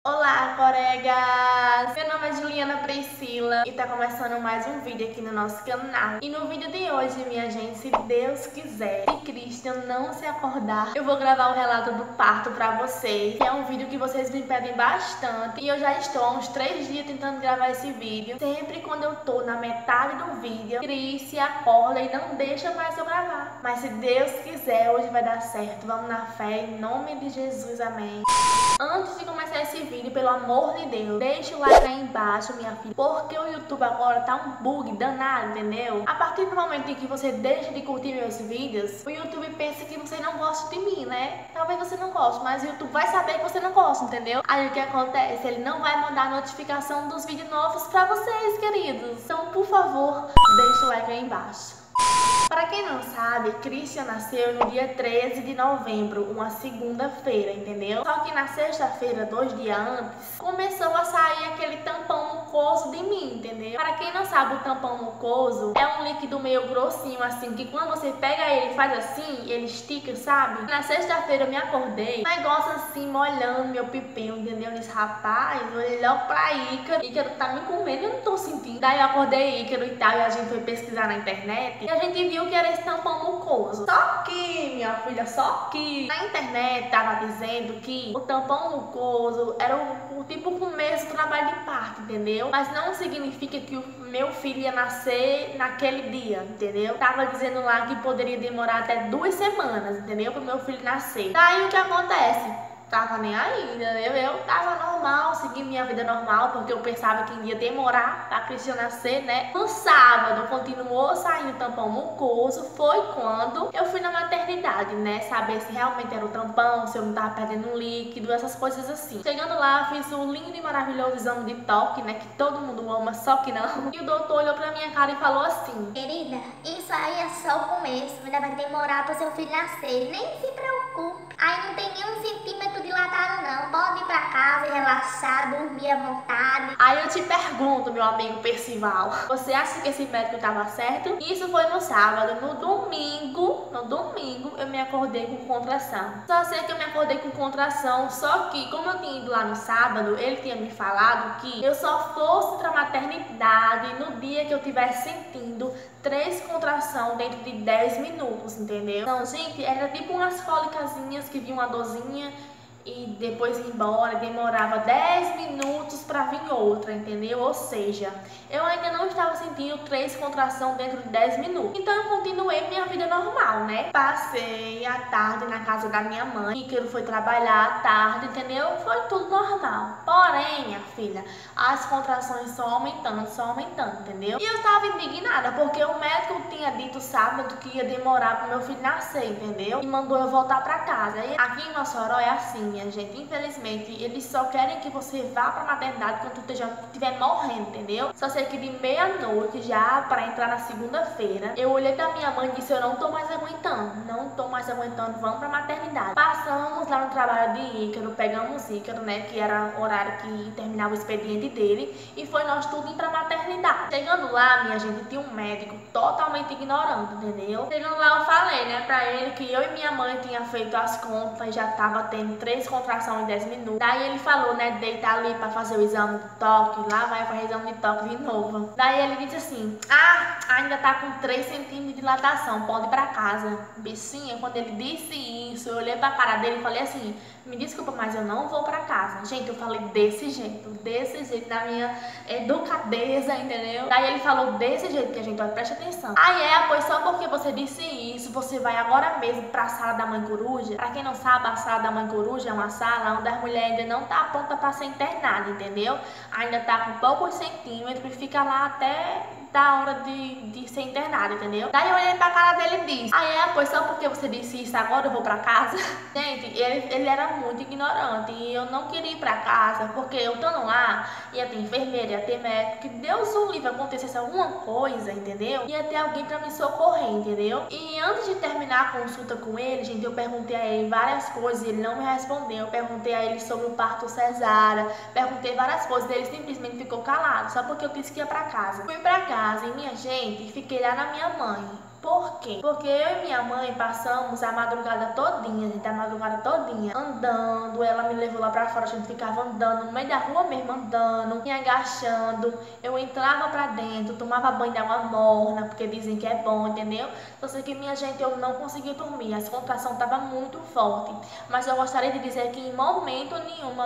Olá, colegas! Meu nome é Juliana Priscila e tá começando mais um vídeo aqui no nosso canal. E no vídeo de hoje, minha gente, se Deus quiser, se Christian não se acordar, eu vou gravar um relato do parto pra vocês. Que é um vídeo que vocês me pedem bastante e eu já estou há uns 3 dias tentando gravar esse vídeo. Sempre quando eu tô na metade do vídeo, Cris se acorda e não deixa mais eu gravar. Mas se Deus quiser, hoje vai dar certo. Vamos na fé, em nome de Jesus, amém. Antes de começar esse vídeo, pelo amor de Deus, deixa o like aí embaixo, minha filha, porque o YouTube agora tá um bug danado, entendeu? A partir do momento em que você deixa de curtir meus vídeos, o YouTube pensa que você não gosta de mim, né? Talvez você não goste, mas o YouTube vai saber que você não gosta, entendeu? Aí o que acontece? Ele não vai mandar notificação dos vídeos novos pra vocês, queridos. Então, por favor, deixa o like aí embaixo. Para quem não sabe, Christian nasceu no dia 13 de novembro, uma segunda-feira, entendeu? Só que na sexta-feira, 2 dias antes, começou a sair aquele tampão mucoso de mim, entendeu? Para quem não sabe, o tampão mucoso é um líquido meio grossinho, assim, que quando você pega ele e faz assim, ele estica, sabe? Na sexta-feira eu me acordei, um negócio assim, molhando meu pipinho, entendeu? Eu disse, rapaz, eu olhei logo pra Ícaro. Ícaro tá me comendo, eu não tô sentindo. Daí eu acordei Ícaro e tal, e a gente foi pesquisar na internet, e a gente viu que era esse tampão mucoso. Só que, minha filha, só que na internet tava dizendo que o tampão mucoso era o tipo começo do trabalho de parto, entendeu? Mas não significa que o meu filho ia nascer naquele dia, entendeu? Tava dizendo lá que poderia demorar até 2 semanas, entendeu? Pro meu filho nascer. Daí o que acontece? Tava nem aí, entendeu? Eu tava normal, segui minha vida normal, porque eu pensava que ia demorar pra Christian nascer, né? No sábado, continuou saindo tampão mucoso, foi quando eu fui na maternidade, né? Saber se realmente era o tampão, se eu não tava perdendo um líquido, essas coisas assim. Chegando lá, fiz um lindo e maravilhoso exame de toque, né? Que todo mundo ama, só que não. E o doutor olhou pra minha cara e falou assim: querida, isso aí é só o começo, ainda vai demorar pro seu filho nascer, nem se preocupe. Aí não tem nenhum centímetro dilatado não, pode ir pra casa, relaxar, dormir à vontade. Aí eu te pergunto, meu amigo Percival, você acha que esse médico tava certo? Isso foi no sábado. No domingo eu me acordei com contração. Só sei que eu me acordei com contração, só que como eu tinha ido lá no sábado, ele tinha me falado que eu só fosse pra maternidade no dia que eu tivesse sentindo 3 contrações dentro de 10 minutos, entendeu? Então, gente, era tipo umas cólicazinhas que vinha uma dorzinha e depois ia embora, demorava 10 minutos pra vir outra, entendeu? Ou seja, eu ainda não estava sentindo 3 contrações dentro de 10 minutos. Então eu continuei minha vida normal, né? Passei a tarde na casa da minha mãe, Ícaro foi trabalhar à tarde, entendeu? Foi tudo normal. Porém, minha filha, as contrações só aumentando, entendeu? E eu tava indignada, porque o médico tinha dito sábado que ia demorar pro meu filho nascer, entendeu? E mandou eu voltar pra casa. E aqui em Mossoró é assim, minha gente, infelizmente, eles só querem que você vá pra maternidade quando tu estiver morrendo, entendeu? Só sei que de meia-noite, já pra entrar na segunda-feira, eu olhei pra minha mãe e disse, eu não tô mais aguentando, vamos pra maternidade. Passamos lá no trabalho de Ícaro, pegamos Ícaro, né, que era o horário que terminava o expediente dele, e foi nós tudo ir pra maternidade. Chegando lá, minha gente, tinha um médico totalmente ignorante, entendeu? Chegando lá, eu falei, né, pra ele que eu e minha mãe tinha feito as contas e já tava tendo 3 contrações em 10 minutos. Daí ele falou, né, deita ali pra fazer o exame de toque, lá vai fazer o exame de toque de novo. Daí ele disse assim, ainda tá com 3 centímetros de dilatação, pode ir pra casa. Bichinha, quando ele disse isso, eu olhei pra cara dele e falei assim, me desculpa, mas eu não vou pra casa. Gente, eu falei desse jeito, da minha educadeza, entendeu? Daí ele falou desse jeito, que a gente, olha, preste atenção. Pois só porque você disse isso, você vai agora mesmo pra sala da mãe coruja. Pra quem não sabe, a sala da mãe coruja é uma sala onde as mulheres ainda não tá pronta pra ser internada, entendeu? Ainda tá com poucos centímetros e fica lá até da hora de ser internada, entendeu? Daí eu olhei pra cara dele e disse, pois só porque você disse isso, agora eu vou pra casa? Gente, ele era muito ignorante e eu não queria ir pra casa, porque eu estando lá, ia ter enfermeira, ia ter médico, que Deus o livre, acontecesse alguma coisa, entendeu? Ia ter alguém pra me socorrer, entendeu? E antes de terminar a consulta com ele, gente, eu perguntei a ele várias coisas e ele não me respondeu. Eu perguntei a ele sobre o parto cesárea, perguntei várias coisas, ele simplesmente ficou calado, só porque eu disse que ia pra casa. Fui pra casa e, minha gente, fiquei lá na minha mãe. Por quê? Porque eu e minha mãe passamos a madrugada todinha, gente, a madrugada todinha andando. Ela me levou lá pra fora, a gente ficava andando no meio da rua mesmo, andando, me agachando. Eu entrava pra dentro, tomava banho de água morna, porque dizem que é bom, entendeu? Só sei que, minha gente, eu não conseguia dormir, a contração tava muito forte. Mas eu gostaria de dizer que em momento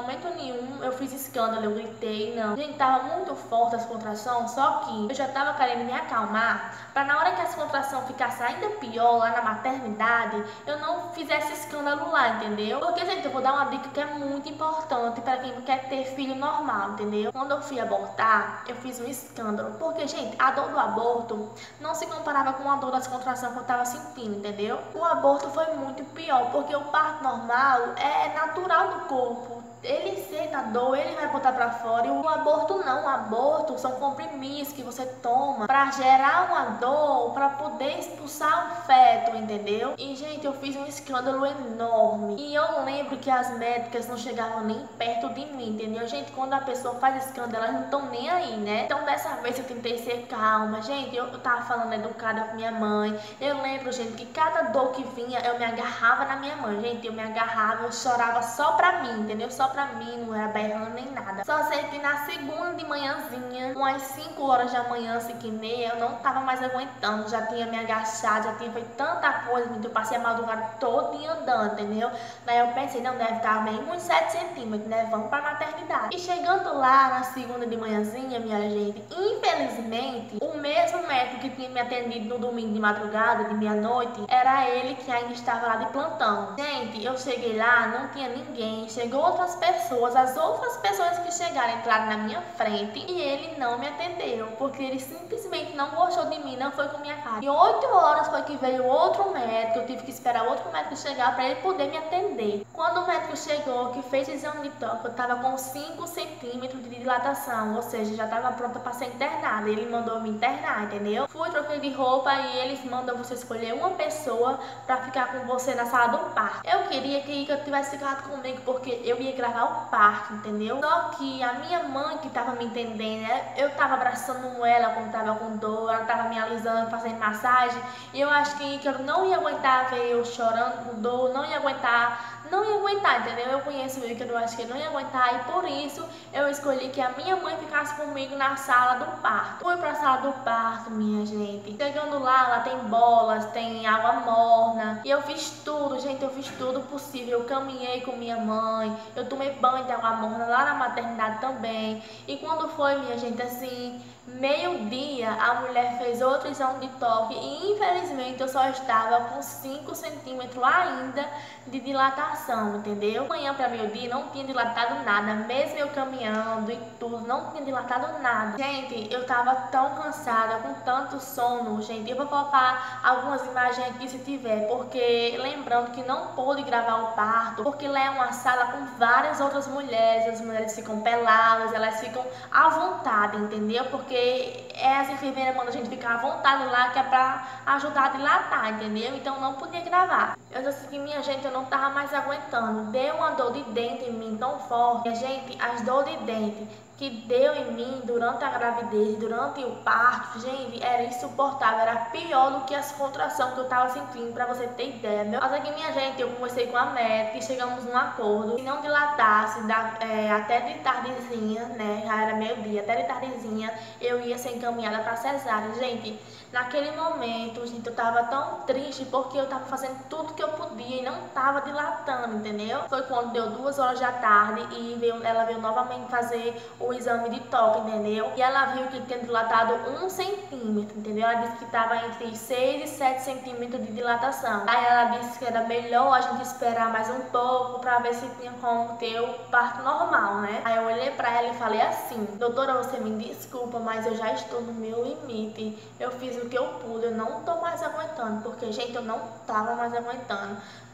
nenhum eu fiz escândalo, eu gritei, não. Gente, tava muito forte as contrações, só que eu já tava querendo me acalmar, pra na hora que as contrações ficasse ainda pior lá na maternidade, eu não fizesse escândalo lá, entendeu? Porque, gente, eu vou dar uma dica que é muito importante para quem quer ter filho normal, entendeu? Quando eu fui abortar, eu fiz um escândalo, porque, gente, a dor do aborto não se comparava com a dor das contrações que eu tava sentindo, entendeu? O aborto foi muito pior, porque o parto normal é natural do corpo. Ele sente a dor, ele vai botar pra fora. E o aborto não, o aborto são comprimidos que você toma pra gerar uma dor, pra poder expulsar o feto, entendeu? E, gente, eu fiz um escândalo enorme. E eu lembro que as médicas não chegavam nem perto de mim, entendeu? Gente, quando a pessoa faz escândalo, elas não estão nem aí, né? Então, dessa vez eu tentei ser calma. Gente, eu tava falando educada com minha mãe. Eu lembro, gente, que cada dor que vinha, eu me agarrava na minha mãe. Gente, eu me agarrava, eu chorava só pra mim, entendeu? Só pra mim, não era berrando nem nada. Só sei que na segunda de manhãzinha, umas 5 horas da manhã, 5h30, eu não tava mais aguentando. Já tinha me agachado, já tinha feito tanta coisa, eu passei a madrugada todinha andando, entendeu? Daí eu pensei, não, deve estar bem uns 7 centímetros, né? Vamos pra maternidade. E chegando lá na segunda de manhãzinha, minha gente, infelizmente, o mesmo médico que tinha me atendido no domingo de madrugada, de meia-noite, era ele que ainda estava lá de plantão. Gente, eu cheguei lá, não tinha ninguém, chegou outras pessoas, as outras pessoas que chegaram entraram na minha frente e ele não me atendeu, porque ele simplesmente não gostou de mim, não foi com minha cara. E 8 horas foi que veio outro médico, eu tive que esperar outro médico chegar para ele poder me atender. Quando o médico chegou, que fez o exame de toque, eu tava com 5 centímetros de dilatação, ou seja, já tava pronta para ser internada. Ele mandou me internar, entendeu? Fui, troquei de roupa e eles mandam você escolher uma pessoa para ficar com você na sala do parto. Eu queria que Ika tivesse ficado comigo, porque eu ia gravar o parto, entendeu? Só que a minha mãe que tava me entendendo, né? Eu tava abraçando ela quando tava com dor, ela tava me alisando, fazendo massagem, e eu acho que eu não ia aguentar ver eu chorando com dor, não ia aguentar, entendeu? Eu conheço o Ícaro, eu acho que ele não ia aguentar, e por isso eu escolhi que a minha mãe ficasse comigo na sala do parto. Fui pra sala do parto, minha gente. Chegando lá tem bolas, tem água morna, e eu fiz tudo, gente, eu fiz tudo possível. Eu caminhei com minha mãe, eu tomei banho de água morna lá na maternidade também. E quando foi, minha gente, assim, meio-dia, a mulher fez outro exame de toque e infelizmente eu só estava com 5 centímetros ainda de dilatação, entendeu? Manhã para meio-dia não tinha dilatado nada, mesmo eu caminhando e tudo, não tinha dilatado nada. Gente, eu tava tão cansada, com tanto sono, gente. Eu vou colocar algumas imagens aqui se tiver, porque lembrando que não pude gravar o parto, porque lá é uma sala com várias outras mulheres, as mulheres ficam peladas, elas ficam à vontade, entendeu? Porque as enfermeiras mandam a gente ficar à vontade lá, que é pra ajudar a dilatar, entendeu? Então não podia gravar. Eu disse que, minha gente, eu não tava mais aguentando. Deu uma dor de dente em mim tão forte. Minha gente, as dores de dente que deu em mim durante a gravidez, durante o parto, gente, era insuportável, era pior do que as contrações que eu tava sentindo, pra você ter ideia, meu. Mas aqui, minha gente, eu conversei com a médica e chegamos num acordo. Se não dilatasse, até de tardezinha, né, já era meio-dia, até de tardezinha, eu ia ser encaminhada pra cesárea. Gente, naquele momento, gente, eu tava tão triste, porque eu tava fazendo tudo que eu podia e não tava dilatando, entendeu? Foi quando deu 2 horas da tarde e ela veio novamente fazer o exame de toque, entendeu? E ela viu que tinha dilatado 1 centímetro, entendeu? Ela disse que estava entre 6 e 7 centímetros de dilatação. Aí ela disse que era melhor a gente esperar mais um pouco pra ver se tinha como ter o parto normal, né? Aí eu olhei pra ela e falei assim: doutora, você me desculpa, mas eu já estou no meu limite. Eu fiz o que eu pude, eu não tô mais aguentando, porque, gente, eu não tava mais aguentando.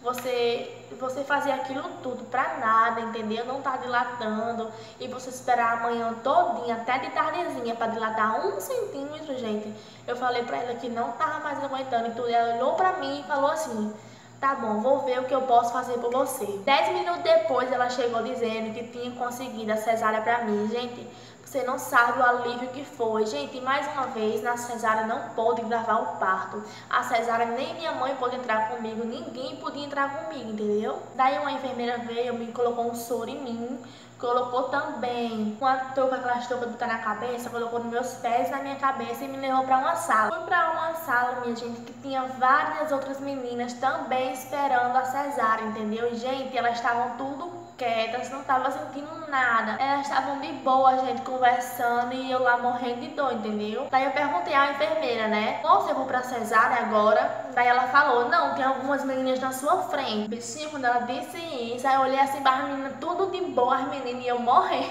Você fazia aquilo tudo pra nada, entendeu? Não tá dilatando. E você esperar amanhã todinha, até de tardezinha, pra dilatar 1 centímetro, gente. Eu falei pra ela que não tava mais aguentando e tudo. Ela olhou pra mim e falou assim: tá bom, vou ver o que eu posso fazer por você. 10 minutos depois, ela chegou dizendo que tinha conseguido a cesárea pra mim, gente. Pra Você não sabe o alívio que foi. Gente, mais uma vez, na cesárea não pôde gravar o parto. A cesárea nem minha mãe pôde entrar comigo, ninguém podia entrar comigo, entendeu? Daí uma enfermeira veio, me colocou um soro em mim, colocou também uma touca, aquelas toucas de botar na cabeça, colocou nos meus pés, na minha cabeça e me levou pra uma sala. Fui pra uma sala, minha gente, que tinha várias outras meninas também esperando a cesárea, entendeu? E, gente, elas estavam tudo quietas, não tava sentindo nada. Elas estavam de boa, gente, conversando e eu lá morrendo de dor, entendeu? Daí eu perguntei à enfermeira, né? Nossa, eu vou pra cesárea agora? Daí ela falou, não, tem algumas meninas na sua frente. Bichinho, quando ela disse isso, aí eu olhei assim para as meninas, tudo de boa, as meninas iam morrer.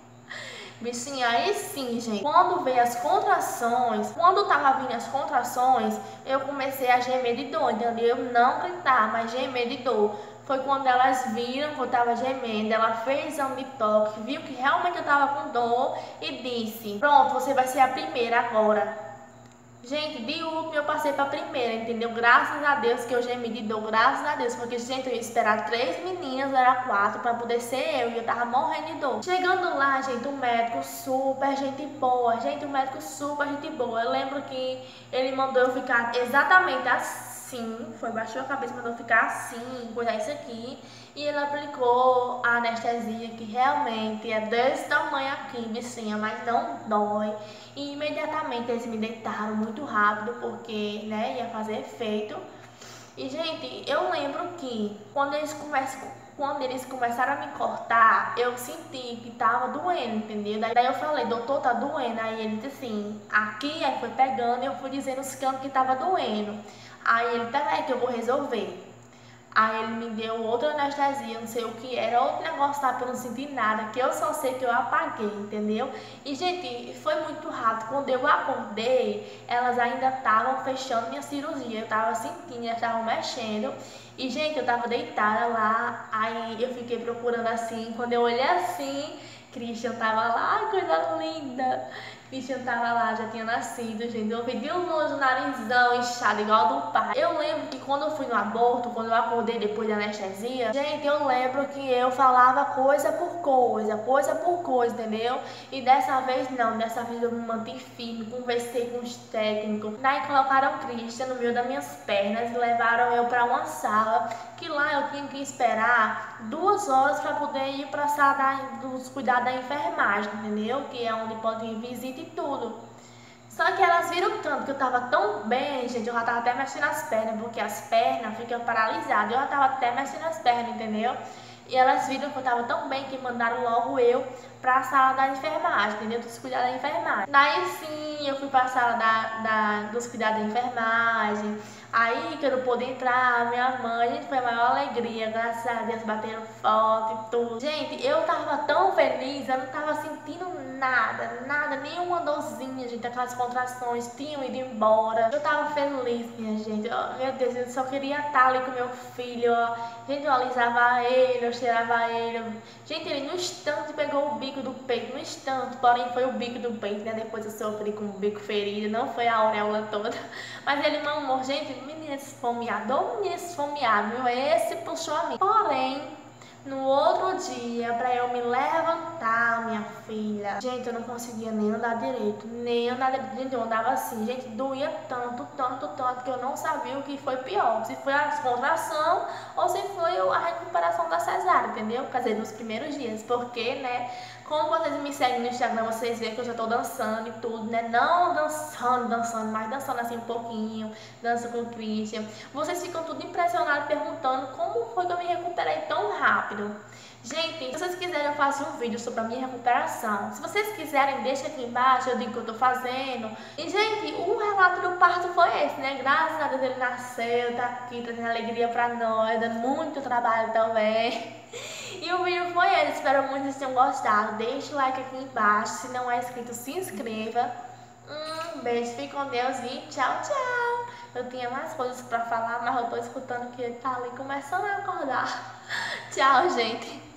Bichinho, aí sim, gente, quando veio as contrações, quando tava vindo as contrações, eu comecei a gemer de dor, entendeu? Eu não gritar, mas gemer de dor. Foi quando elas viram que eu tava gemendo, ela fez exame de toque, viu que realmente eu tava com dor e disse, pronto, você vai ser a primeira agora. Gente, de último eu passei pra primeira, entendeu? Graças a Deus que eu gemi de dor, graças a Deus, porque, gente, eu ia esperar 3 meninas, era 4, pra poder ser eu, e eu tava morrendo de dor. Chegando lá, gente, o médico super gente boa, gente, o médico super gente boa. Eu lembro que ele mandou eu ficar exatamente assim. Foi, baixou a cabeça, mandou ficar assim, coisar isso aqui. E ele aplicou a anestesia, que realmente é desse tamanho aqui, bichinha, mas não dói. E imediatamente eles me deitaram muito rápido, porque, né, ia fazer efeito. E, gente, eu lembro que quando eles começaram a me cortar, eu senti que tava doendo, entendeu? Daí eu falei, doutor, tá doendo? Aí ele disse assim, aqui, aí foi pegando e eu fui dizendo os cantos que tava doendo. Aí ele, peraí que eu vou resolver. Aí ele me deu outra anestesia, não sei o que era, outro negócio lá pra eu não sentir nada, que eu só sei que eu apaguei, entendeu? E, gente, foi muito rápido. Quando eu acordei, elas ainda estavam fechando minha cirurgia, eu tava sentindo, elas estavam mexendo. E, gente, eu tava deitada lá, aí eu fiquei procurando assim, quando eu olhei assim, Christian tava lá, ai, coisa linda. Christian tava lá, já tinha nascido, gente. Eu vi de longe o narizão inchado, igual do pai. Eu lembro que quando eu fui no aborto, quando eu acordei depois da anestesia, gente, eu lembro que eu falava coisa por coisa, entendeu? E dessa vez não, dessa vez eu me mantive firme, conversei com os técnicos. Daí colocaram o Christian no meio das minhas pernas e levaram eu pra uma sala, que lá eu tinha que esperar 2 horas pra poder ir pra sala dos cuidados da enfermagem, entendeu? Que é onde pode ir visita e tudo. Só que elas viram tanto que eu tava tão bem, gente, eu já tava até mexendo as pernas, porque as pernas ficam paralisadas, eu já tava até mexendo as pernas, entendeu? E elas viram que eu tava tão bem que mandaram logo eu pra sala da enfermagem, entendeu? Dos cuidados da enfermagem. Daí sim, eu fui pra sala dos cuidados da enfermagem. Aí que eu não pude entrar, minha mãe, gente, foi a maior alegria, graças a Deus, bateram foto e tudo. Gente, eu tava tão feliz, eu não tava sentindo nada, nenhuma dorzinha, gente, aquelas contrações tinham ido embora. Eu tava feliz, minha gente, meu Deus, eu só queria estar ali com meu filho, ó. Gente, eu alisava ele, eu cheirava ele. Gente, ele no instante pegou o bico do peito, no instante, porém foi o bico do peito, né? Depois eu sofri com o bico ferido, não foi a auréola toda. Mas ele mamou, gente, menina esfomeada, ô menina esfomeada, viu? Esse puxou a mim. Porém, no outro dia, pra eu me levantar, minha filha, gente, eu não conseguia nem andar direito, gente, eu andava assim, gente, doía tanto, que eu não sabia o que foi pior, se foi a contração ou se foi a recuperação da cesárea, entendeu? Quer dizer, nos primeiros dias, porque, né, como vocês me seguem no Instagram, vocês veem que eu já tô dançando e tudo, né, não dançando, mas dançando assim um pouquinho, dança com o Christian, vocês ficam tudo impressionados, perguntando como foi que eu me recuperei tão rápido. Gente, se vocês quiserem eu faço um vídeo sobre a minha recuperação. Se vocês quiserem, deixa aqui embaixo, eu digo o que eu tô fazendo. E, gente, o relato do parto foi esse, né? Graças a Deus ele nasceu, tá aqui, trazendo alegria pra nós, dando muito trabalho também. E o vídeo foi esse, espero muito que vocês tenham gostado. Deixa o like aqui embaixo, se não é inscrito, se inscreva. Um beijo, fique com Deus e tchau, tchau. Eu tinha mais coisas pra falar, mas eu tô escutando que ele tá ali começando a acordar. Tchau, gente.